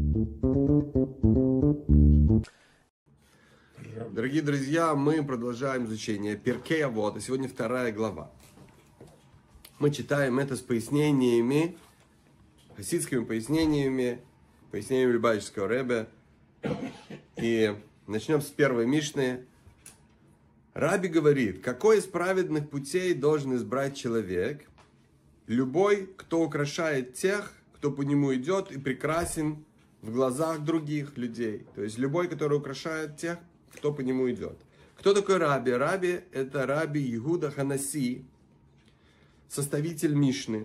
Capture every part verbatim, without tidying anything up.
Дорогие друзья, мы продолжаем изучение Перкей Авот, и сегодня вторая глава. Мы читаем это с пояснениями, хасидскими пояснениями, пояснениями Любавического Ребе. И начнем с первой Мишны. Раби говорит, какой из праведных путей должен избрать человек? Любой, кто украшает тех, кто по нему идет и прекрасен в глазах других людей. То есть любой, который украшает тех, кто по нему идет. Кто такой Раби? Раби – это Раби Иуда Ханаси, составитель Мишны.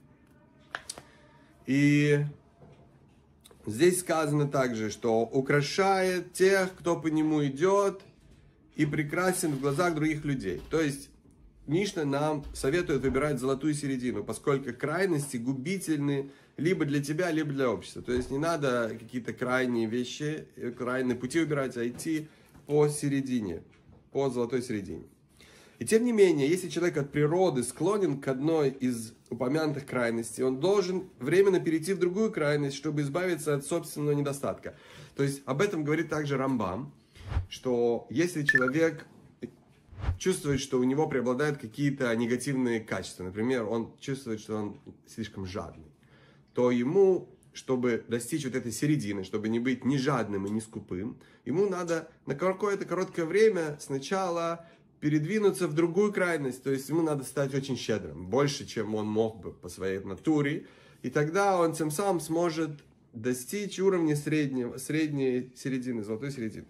И здесь сказано также, что украшает тех, кто по нему идет и прекрасен в глазах других людей. То есть Мишна нам советует выбирать золотую середину, поскольку крайности губительны либо для тебя, либо для общества. То есть не надо какие-то крайние вещи, крайние пути выбирать, а идти по середине, по золотой середине. И тем не менее, если человек от природы склонен к одной из упомянутых крайностей, он должен временно перейти в другую крайность, чтобы избавиться от собственного недостатка. То есть об этом говорит также Рамбам, что если человек чувствует, что у него преобладают какие-то негативные качества, например, он чувствует, что он слишком жадный, то ему, чтобы достичь вот этой середины, чтобы не быть ни жадным и ни скупым, ему надо на какое-то короткое время сначала передвинуться в другую крайность, то есть ему надо стать очень щедрым, больше, чем он мог бы по своей натуре, и тогда он тем самым сможет достичь уровня среднего, средней середины, золотой середины.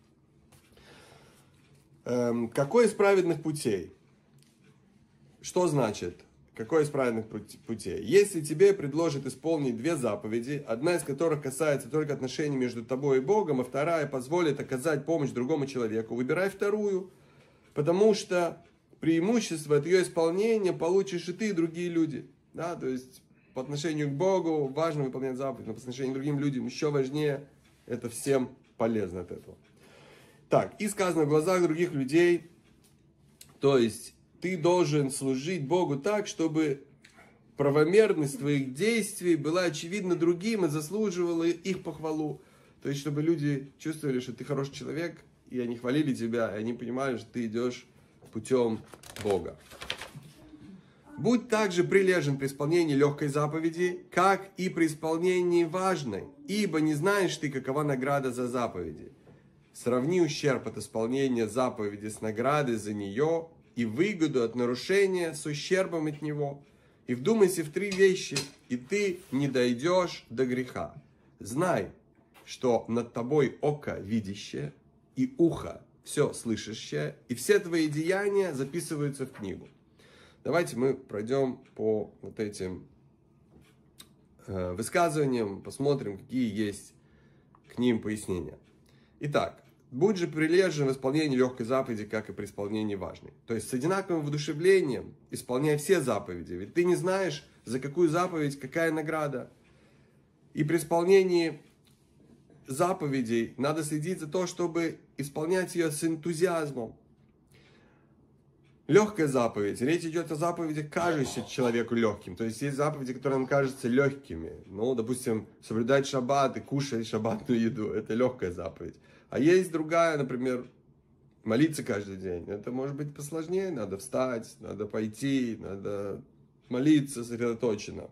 Эм, какой из праведных путей? Что значит? Какой из праведных путей? Если тебе предложат исполнить две заповеди, одна из которых касается только отношений между тобой и Богом, а вторая позволит оказать помощь другому человеку, выбирай вторую, потому что преимущество от ее исполнения получишь и ты, и другие люди. Да? То есть по отношению к Богу важно выполнять заповеди, но по отношению к другим людям еще важнее, это всем полезно от этого. Так, и сказано в глазах других людей, то есть ты должен служить Богу так, чтобы правомерность твоих действий была очевидна другим и заслуживала их похвалу. То есть, чтобы люди чувствовали, что ты хороший человек, и они хвалили тебя, и они понимали, что ты идешь путем Бога. Будь также прилежен при исполнении легкой заповеди, как и при исполнении важной, ибо не знаешь ты, какова награда за заповеди. Сравни ущерб от исполнения заповеди с наградой за нее, и выгоду от нарушения с ущербом от него. И вдумайся в три вещи, и ты не дойдешь до греха. Знай, что над тобой око видящее, и ухо все слышащее, и все твои деяния записываются в книгу. Давайте мы пройдем по вот этим э, высказываниям, посмотрим, какие есть к ним пояснения. Итак. Будь же прилежен в исполнении легкой заповеди, как и при исполнении важной. То есть с одинаковым воодушевлением исполняй все заповеди. Ведь ты не знаешь, за какую заповедь какая награда. И при исполнении заповедей надо следить за то, чтобы исполнять ее с энтузиазмом. Легкая заповедь. Речь идет о заповедях, кажущихся человеку легким. То есть есть заповеди, которые нам кажутся легкими. Ну, допустим, соблюдать шаббат и кушать шаббатную еду. Это легкая заповедь. А есть другая, например, молиться каждый день. Это может быть посложнее. Надо встать, надо пойти, надо молиться сосредоточенно.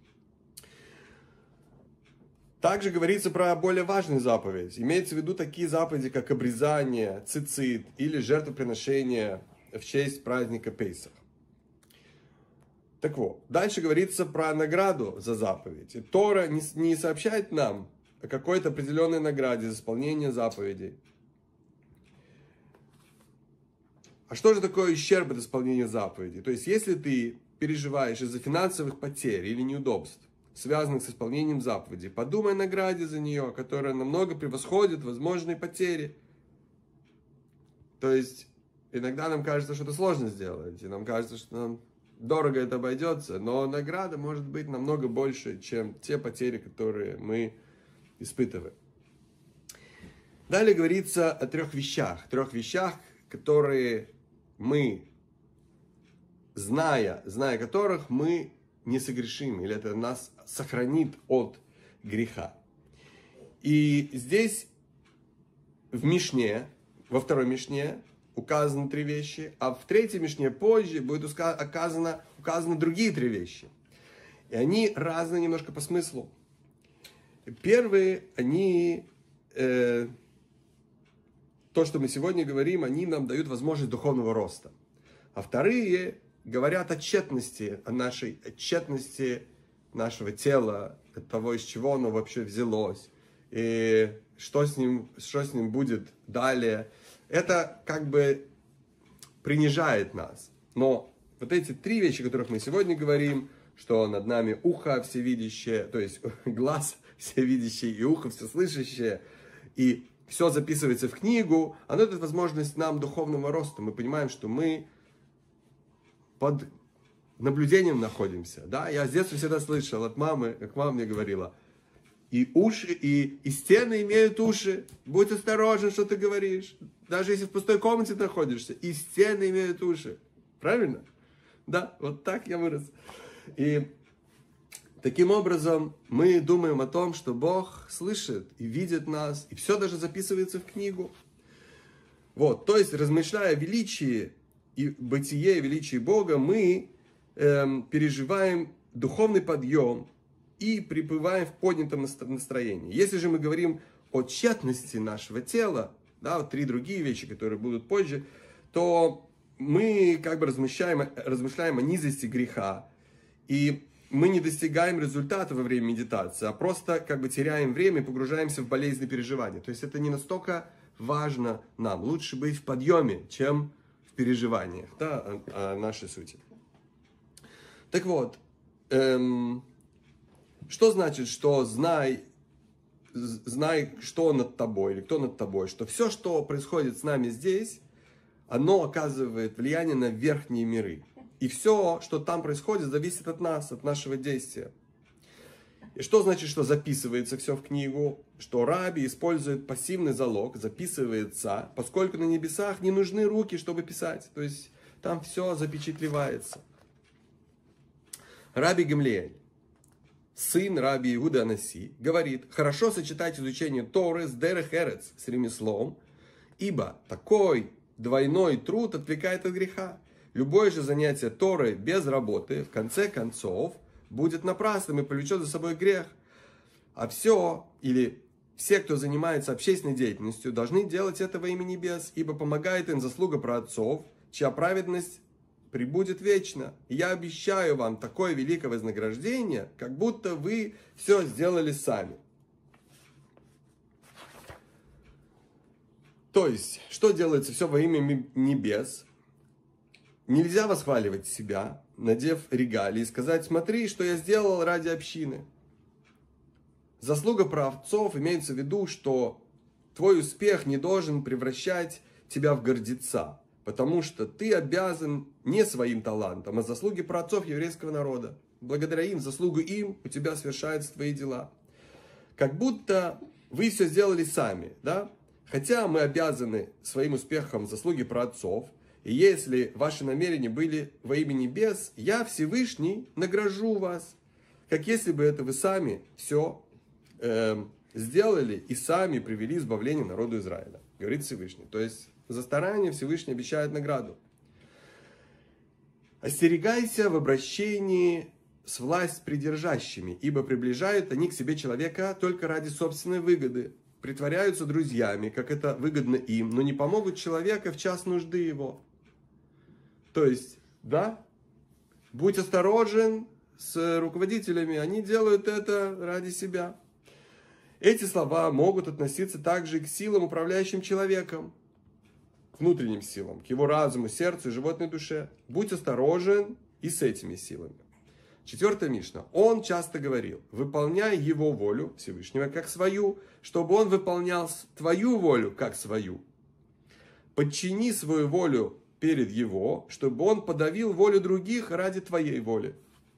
Также говорится про более важную заповедь. Имеется в виду такие заповеди, как обрезание, цицит или жертвоприношение в честь праздника Пейсах. Так вот, дальше говорится про награду за заповедь. И Тора не, не сообщает нам о какой-то определенной награде за исполнение заповедей. А что же такое ущерб от исполнения заповедей? То есть, если ты переживаешь из-за финансовых потерь или неудобств, связанных с исполнением заповедей, подумай о награде за нее, которая намного превосходит возможные потери. То есть, иногда нам кажется, что это сложно сделать, и нам кажется, что нам дорого это обойдется, но награда может быть намного больше, чем те потери, которые мы испытываем. Далее говорится о трех вещах, трех вещах, которые мы, зная, зная которых, мы не согрешим, или это нас сохранит от греха. И здесь в Мишне, во второй Мишне указаны три вещи, а в третьей Мишне позже будет указано, указаны другие три вещи. И они разные немножко по смыслу. Первые, они, э, то, что мы сегодня говорим, они нам дают возможность духовного роста. А вторые говорят о тщетности, о нашей о тщетности нашего тела, от того, из чего оно вообще взялось, и что с ним, что с ним будет далее. Это как бы принижает нас. Но вот эти три вещи, о которых мы сегодня говорим, что над нами ухо всевидящее, то есть глаз всевидящий и ухо всеслышащее, и все записывается в книгу, оно дает возможность нам духовного роста. Мы понимаем, что мы под наблюдением находимся. Да? Я с детства всегда слышал от мамы, как мама мне говорила, и уши, и, и стены имеют уши. Будь осторожен, что ты говоришь. Даже если в пустой комнате находишься, и стены имеют уши. Правильно? Да, вот так я вырос. И таким образом мы думаем о том, что Бог слышит и видит нас, и все даже записывается в книгу. Вот, то есть, размышляя о величии и бытие, величии Бога, мы эм, переживаем духовный подъем и пребываем в поднятом настроении. Если же мы говорим о тщетности нашего тела, да, вот три другие вещи, которые будут позже, то мы как бы размышляем, размышляем о низости греха, и мы не достигаем результата во время медитации, а просто как бы теряем время и погружаемся в болезненные переживания. То есть это не настолько важно нам. Лучше быть в подъеме, чем в переживаниях, да, о, о нашей сути. Так вот, эм, что значит, что знай, знай, что над тобой, или кто над тобой, что все, что происходит с нами здесь, оно оказывает влияние на верхние миры. И все, что там происходит, зависит от нас, от нашего действия. И что значит, что записывается все в книгу? Что Раби использует пассивный залог, записывается, поскольку на небесах не нужны руки, чтобы писать. То есть там все запечатлевается. Раби Гамлиэль, сын Раби Иуды Анаси, говорит: хорошо сочетать изучение Торы с дерех эрец, с ремеслом, ибо такой двойной труд отвлекает от греха. Любое же занятие Торой без работы, в конце концов, будет напрасным и повлечет за собой грех. А все, или все, кто занимается общественной деятельностью, должны делать это во имя небес, ибо помогает им заслуга праотцов, чья праведность пребудет вечно. И я обещаю вам такое великое вознаграждение, как будто вы все сделали сами. То есть, что делается все во имя небес? Нельзя восхваливать себя, надев регалии, и сказать: смотри, что я сделал ради общины. Заслуга праотцов имеется в виду, что твой успех не должен превращать тебя в гордеца, потому что ты обязан не своим талантом, а заслуге праотцов еврейского народа. Благодаря им, заслугу им, у тебя совершаются твои дела. Как будто вы все сделали сами, да? Хотя мы обязаны своим успехом заслуги праотцов. И если ваши намерения были во имя небес, я, Всевышний, награжу вас, как если бы это вы сами все э, сделали и сами привели избавление народу Израиля, говорит Всевышний. То есть за старание Всевышний обещает награду. Остерегайся в обращении с власть придержащими, ибо приближают они к себе человека только ради собственной выгоды, притворяются друзьями, как это выгодно им, но не помогут человеку в час нужды его. То есть, да, будь осторожен с руководителями, они делают это ради себя. Эти слова могут относиться также и к силам, управляющим человеком, к внутренним силам, к его разуму, сердцу и животной душе. Будь осторожен и с этими силами. Четвертая Мишна. Он часто говорил: выполняй его волю Всевышнего как свою, чтобы он выполнял твою волю как свою. Подчини свою волю перед его, чтобы он подавил волю других ради твоей воли.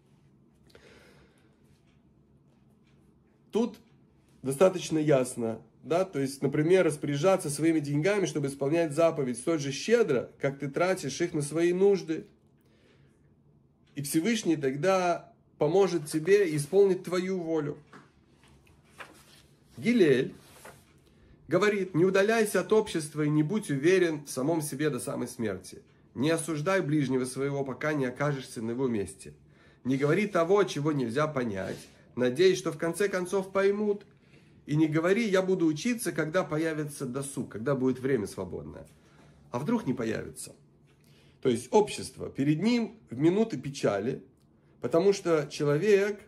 Тут достаточно ясно, да, то есть, например, распоряжаться своими деньгами, чтобы исполнять заповедь столь же щедро, как ты тратишь их на свои нужды. И Всевышний тогда поможет тебе исполнить твою волю. Гилель говорит: не удаляйся от общества и не будь уверен в самом себе до самой смерти. Не осуждай ближнего своего, пока не окажешься на его месте. Не говори того, чего нельзя понять, надеясь, что в конце концов поймут. И не говори: я буду учиться, когда появится досуг, когда будет время свободное. А вдруг не появится? То есть общество перед ним в минуты печали, потому что человек,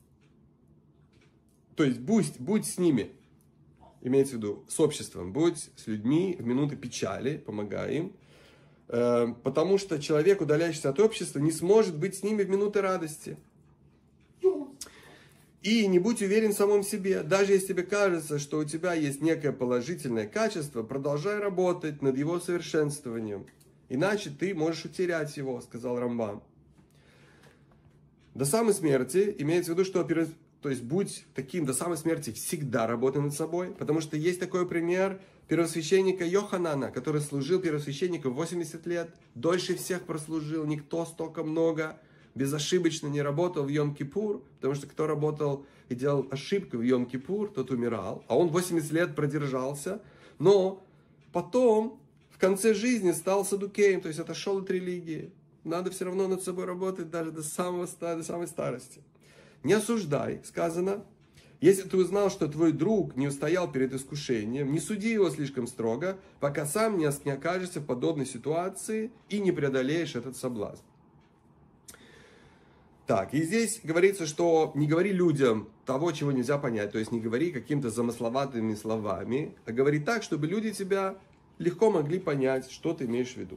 то есть будь, будь с ними, имеется в виду с обществом, будь с людьми в минуты печали, помогай им, э, потому что человек, удаляющийся от общества, не сможет быть с ними в минуты радости. И не будь уверен в самом себе. Даже если тебе кажется, что у тебя есть некое положительное качество, продолжай работать над его совершенствованием. Иначе ты можешь утерять его, сказал Рамбам. До самой смерти имеется в виду, что то есть будь таким до самой смерти, всегда работай над собой. Потому что есть такой пример первосвященника Йоханана, который служил первосвященником восемьдесят лет, дольше всех прослужил, никто столько много безошибочно не работал в Йом-Кипур, потому что кто работал и делал ошибку в Йом-Кипур, тот умирал, а он восемьдесят лет продержался, но потом в конце жизни стал саддукеем, то есть отошел от религии. Надо все равно над собой работать даже до, самого, до самой старости. Не осуждай, сказано. Если ты узнал, что твой друг не устоял перед искушением, не суди его слишком строго, пока сам не окажешься в подобной ситуации и не преодолеешь этот соблазн. Так, и здесь говорится, что не говори людям того, чего нельзя понять, то есть не говори какими-то замысловатыми словами, а говори так, чтобы люди тебя легко могли понять, что ты имеешь в виду.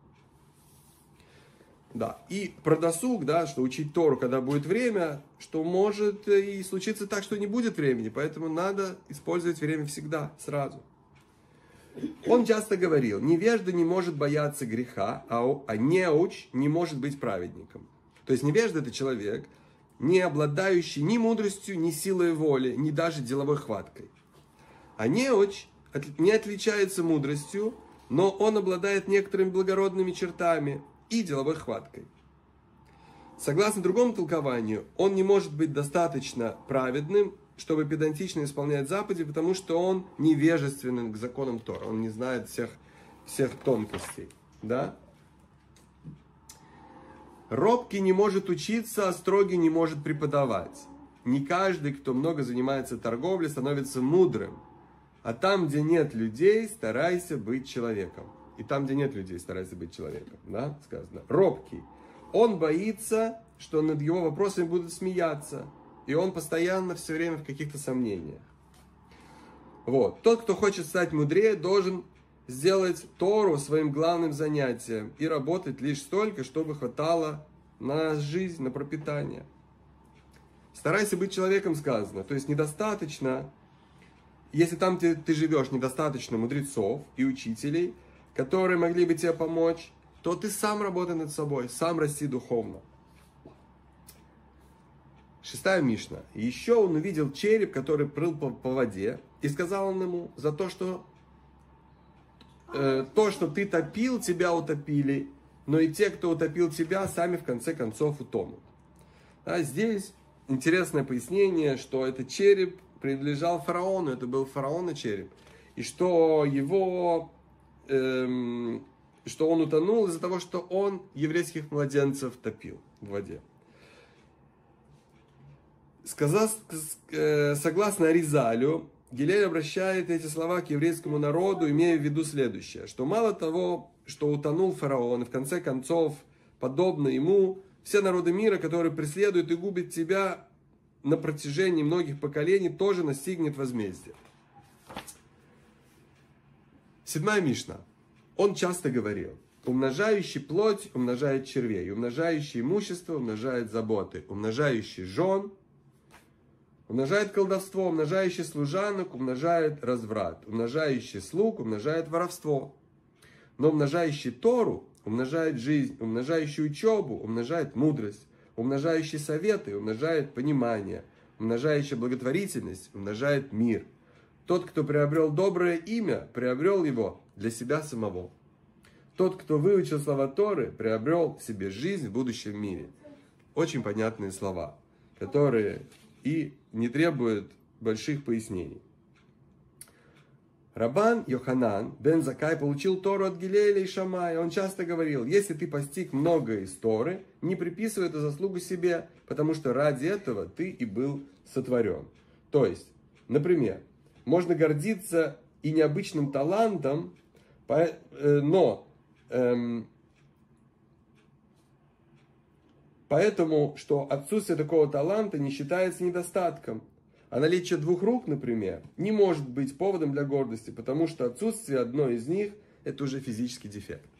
Да, и про досуг, да, что учить Тору, когда будет время, что может и случиться так, что не будет времени, поэтому надо использовать время всегда, сразу. Он часто говорил: невежда не может бояться греха, а неуч не может быть праведником. То есть невежда — это человек, не обладающий ни мудростью, ни силой воли, ни даже деловой хваткой. А неуч не отличается мудростью, но он обладает некоторыми благородными чертами и деловой хваткой. Согласно другому толкованию, он не может быть достаточно праведным, чтобы педантично исполнять заповеди, потому что он невежественен к законам Тора, он не знает всех, всех тонкостей. Да? Робкий не может учиться, а строгий не может преподавать. Не каждый, кто много занимается торговлей, становится мудрым. А там, где нет людей, старайся быть человеком. И там, где нет людей, старайся быть человеком. Да? Сказано. Робкий. Он боится, что над его вопросами будут смеяться. И он постоянно все время в каких-то сомнениях. Вот. Тот, кто хочет стать мудрее, должен сделать Тору своим главным занятием и работать лишь столько, чтобы хватало на жизнь, на пропитание. Старайся быть человеком, сказано. То есть недостаточно, если там ты, ты живешь, недостаточно мудрецов и учителей, которые могли бы тебе помочь, то ты сам работай над собой, сам расти духовно. Шестая Мишна. Еще он увидел череп, который плыл по, по воде, и сказал он ему: за то, что то, что ты топил, тебя утопили, но и те, кто утопил тебя, сами в конце концов утонут. А здесь интересное пояснение, что этот череп принадлежал фараону, это был фараона череп, и что его, эм, что он утонул из-за того, что он еврейских младенцев топил в воде. Сказав, э, согласно Аризалю, Гилель обращает эти слова к еврейскому народу, имея в виду следующее, что мало того, что утонул фараон, и в конце концов, подобно ему, все народы мира, которые преследуют и губят тебя на протяжении многих поколений, тоже настигнет возмездие. Седьмая Мишна. Он часто говорил: умножающий плоть умножает червей, умножающий имущество умножает заботы, умножающий жен умножает колдовство, умножающий служанок умножает разврат, умножающий слуг умножает воровство. Но умножающий Тору умножает жизнь, умножающий учебу умножает мудрость, умножающий советы умножает понимание, умножающий благотворительность умножает мир. Тот, кто приобрел доброе имя, приобрел его для себя самого. Тот, кто выучил слова Торы, приобрел себе жизнь в будущем мире. Очень понятные слова, которые и не требуют больших пояснений. Рабан Йоханан бен Закай получил Тору от Гилеля и Шамая. Он часто говорил, если ты постиг много из Торы, не приписывай эту заслугу себе, потому что ради этого ты и был сотворен. То есть, например, можно гордиться и необычным талантом, но эм, поэтому, что отсутствие такого таланта не считается недостатком. А наличие двух рук, например, не может быть поводом для гордости, потому что отсутствие одной из них – это уже физический дефект.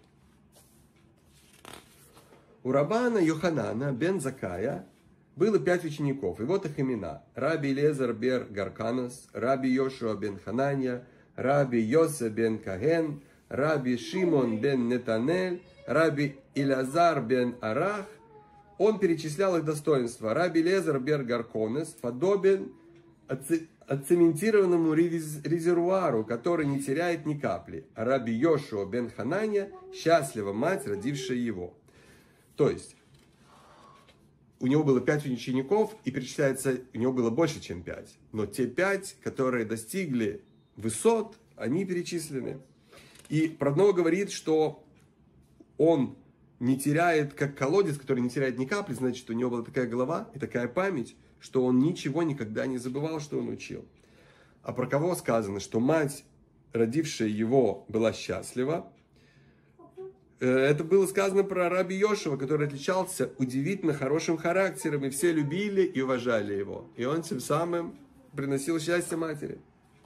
У Рабана Йоханана бен Закая было пять учеников, и вот их имена. Раби Элиэзер бен Гарканос, Раби Йошуа бен Хананья, Раби Йосе бен Каген, Раби Шимон бен Нетанель, Раби Илязар бен Арах. Он перечислял их достоинства. Раби Элиэзер бен Гарконес подобен отцементированному резервуару, который не теряет ни капли. А Раби Йошуа бен Хананья счастлива мать, родившая его. То есть, у него было пять учеников, и перечисляется, у него было больше, чем пять. Но те пять, которые достигли высот, они перечислены. И про одного говорит, что он не теряет, как колодец, который не теряет ни капли, значит, у него была такая голова и такая память, что он ничего никогда не забывал, что он учил. А про кого сказано, что мать, родившая его, была счастлива? Это было сказано про раби Йошуа, который отличался удивительно хорошим характером, и все любили и уважали его. И он тем самым приносил счастье матери.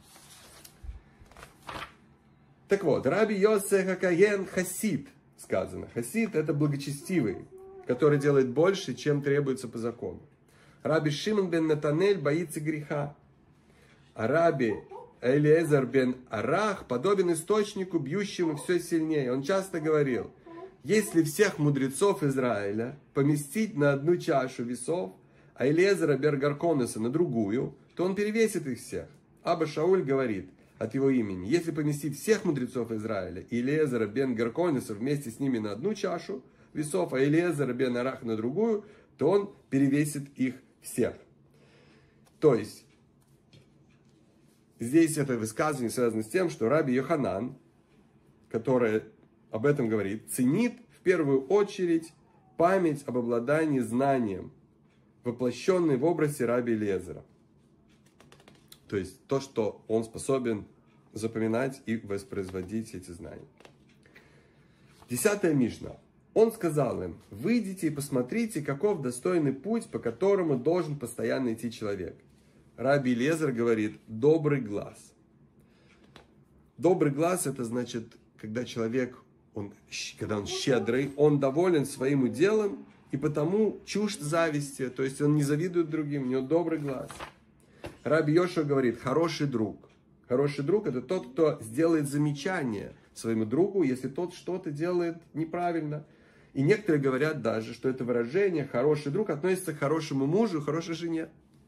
Так вот, раби Йосе Хакаен хасид, сказано. Хасид – это благочестивый, который делает больше, чем требуется по закону. Раби Шимон бен Натанель боится греха. А раби Элиэзер бен Арах подобен источнику, бьющему все сильнее. Он часто говорил, если всех мудрецов Израиля поместить на одну чашу весов, а Элиэзера бен Гарконеса на другую, то он перевесит их всех. Аба Шауль говорит от его имени, если поместить всех мудрецов Израиля и Элиэзера бен Гарконеса вместе с ними на одну чашу весов, а Элиэзера бен Арах на другую, то он перевесит их всех. То есть, здесь это высказывание связано с тем, что раби Йоханан, который об этом говорит, ценит в первую очередь память об обладании знанием, воплощенной в образе раби Элиэзера. То есть, то, что он способен запоминать и воспроизводить эти знания. Десятая Мишна. Он сказал им, выйдите и посмотрите, каков достойный путь, по которому должен постоянно идти человек. Раби Элиэзер говорит, добрый глаз. Добрый глаз, это значит, когда человек, он, когда он щедрый, он доволен своим уделом, и потому чужд зависти, то есть он не завидует другим, у него добрый глаз. Раби Йошуа говорит, хороший друг. Хороший друг – это тот, кто сделает замечание своему другу, если тот что-то делает неправильно. И некоторые говорят даже, что это выражение «хороший друг» относится к хорошему мужу и хорошей жене.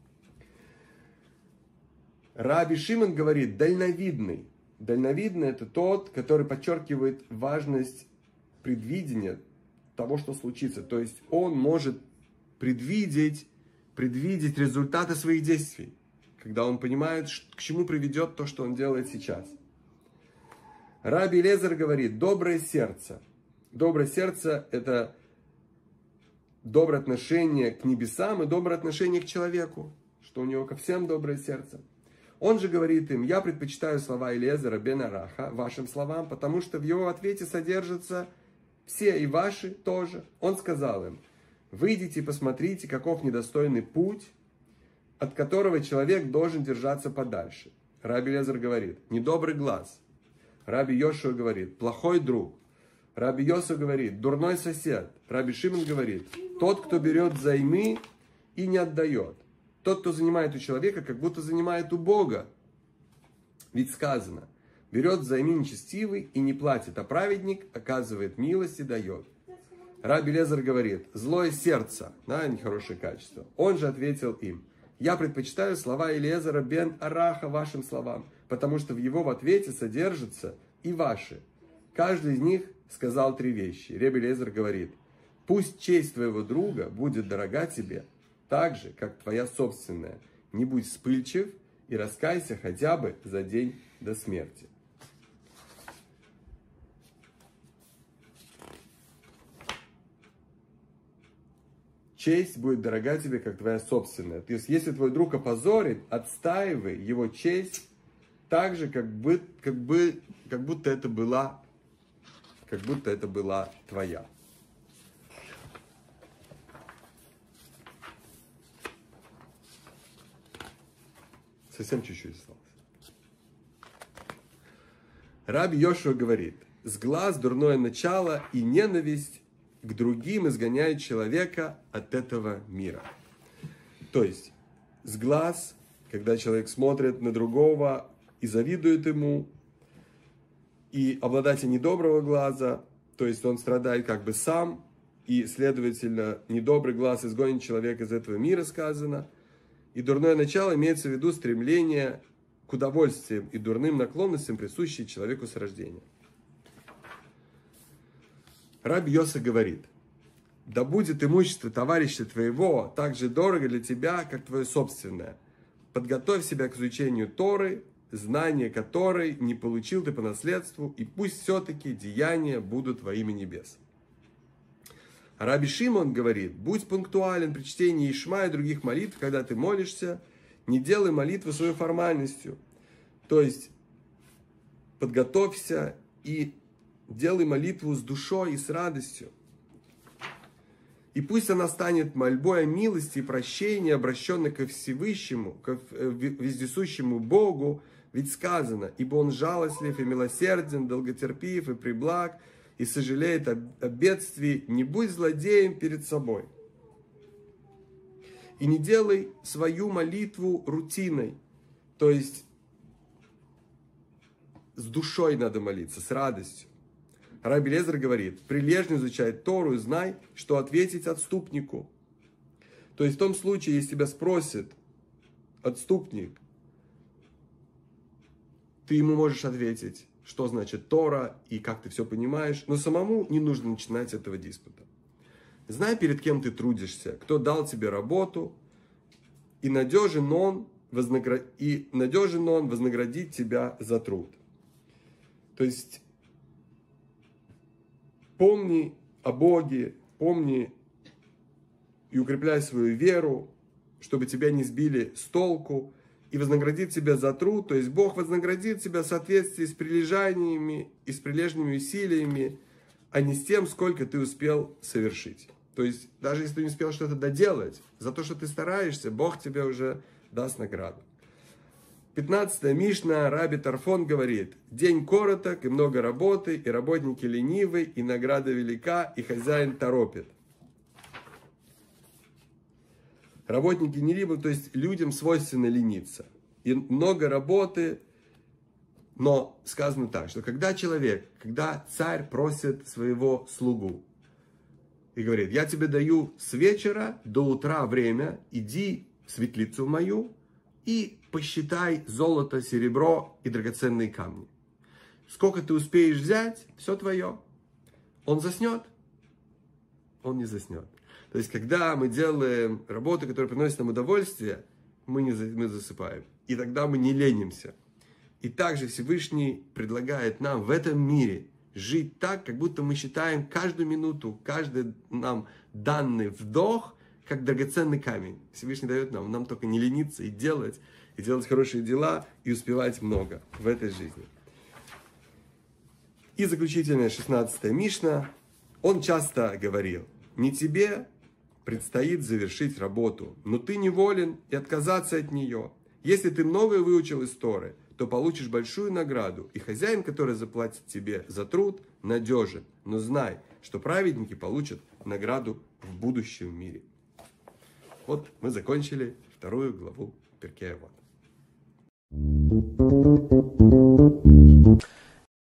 Раби Шимон говорит «дальновидный». Дальновидный – это тот, который подчеркивает важность предвидения того, что случится. То есть он может предвидеть, предвидеть результаты своих действий, когда он понимает, к чему приведет то, что он делает сейчас. Раби Элиэзер говорит «доброе сердце». Доброе сердце – это доброе отношение к небесам и доброе отношение к человеку, что у него ко всем доброе сердце. Он же говорит им, я предпочитаю слова Элиэзера бен Араха вашим словам, потому что в его ответе содержатся все и ваши тоже. Он сказал им, выйдите и посмотрите, каков недостойный путь, от которого человек должен держаться подальше. Раби Элиэзер говорит, недобрый глаз. Раби Йошуа говорит, плохой друг. Раби Йосеф говорит, дурной сосед. Раби Шимон говорит, тот, кто берет займы и не отдает. Тот, кто занимает у человека, как будто занимает у Бога. Ведь сказано, берет займы нечестивый и не платит, а праведник оказывает милость и дает. Раби Элиэзер говорит, злое сердце, да, нехорошее качество. Он же ответил им, я предпочитаю слова Элиэзера бен Араха вашим словам, потому что в его в ответе содержатся и ваши. Каждый из них сказал три вещи. Раби Элиэзер говорит, пусть честь твоего друга будет дорога тебе, так же, как твоя собственная. Не будь вспыльчив и раскайся хотя бы за день до смерти. честь будет дорога тебе, как твоя собственная. То есть, если твой друг опозорит, отстаивай его честь так же, как, бы, как, бы, как будто это была, как будто это была твоя. Совсем чуть-чуть осталось. Раби Йошуа говорит: с глаз дурное начало и ненависть к другим изгоняет человека от этого мира. То есть, с глаз, когда человек смотрит на другого и завидует ему, и обладатель недоброго глаза, то есть он страдает как бы сам, и, следовательно, недобрый глаз изгонит человека из этого мира, сказано. И дурное начало имеется в виду стремление к удовольствиям и дурным наклонностям, присущие человеку с рождения. Раби Йоса говорит: да будет имущество товарища твоего так же дорого для тебя, как твое собственное. Подготовь себя к изучению Торы, знание которой не получил ты по наследству, и пусть все-таки деяния будут во имя небес. Раби Шимон говорит: будь пунктуален при чтении Ишма и других молитв, когда ты молишься, не делай молитву своей формальностью. То есть, подготовься и делай молитву с душой и с радостью. И пусть она станет мольбой о милости и прощении, обращенной ко Всевышнему, к вездесущему Богу, ведь сказано: ибо Он жалостлив и милосерден, долготерпив и преблаг, и сожалеет о, о бедствии, не будь злодеем перед собой. И не делай свою молитву рутиной, то есть с душой надо молиться, с радостью. Раби Лезер говорит: прилежно изучай Тору и знай, что ответить отступнику. То есть в том случае, если тебя спросит отступник, ты ему можешь ответить, что значит Тора и как ты все понимаешь, но самому не нужно начинать этого диспута. Знай, перед кем ты трудишься, кто дал тебе работу, и надежен он, вознаград... и надежен он вознаградить тебя за труд. То есть помни о Боге, помни и укрепляй свою веру, чтобы тебя не сбили с толку, и вознаградит тебя за труд. То есть Бог вознаградит тебя в соответствии с прилежаниями и с прилежными усилиями, а не с тем, сколько ты успел совершить. То есть даже если ты не успел что-то доделать, за то, что ты стараешься, Бог тебе уже даст награду. пятнадцатая Мишна, Раби Тарфон говорит: день короток и много работы, и работники ленивы, и награда велика, и хозяин торопит. Работники не ленивы, то есть людям свойственно лениться. И много работы, но сказано так, что когда человек, когда царь просит своего слугу и говорит: я тебе даю с вечера до утра время, иди в светлицу мою и посчитай золото, серебро и драгоценные камни. Сколько ты успеешь взять, все твое. Он заснет? Он не заснет. То есть, когда мы делаем работу, которая приносит нам удовольствие, мы не мы засыпаем. И тогда мы не ленимся. И также Всевышний предлагает нам в этом мире жить так, как будто мы считаем каждую минуту, каждый нам данный вдох, как драгоценный камень. Всевышний дает нам, нам только не лениться и делать, и делать хорошие дела, и успевать много в этой жизни. И заключительная шестнадцатая Мишна. Он часто говорил: не тебе предстоит завершить работу, но ты не волен и отказаться от нее. Если ты многое выучил из Торы, то получишь большую награду, и хозяин, который заплатит тебе за труд, надежен. Но знай, что праведники получат награду в будущем мире. Вот мы закончили вторую главу Перкей Авот.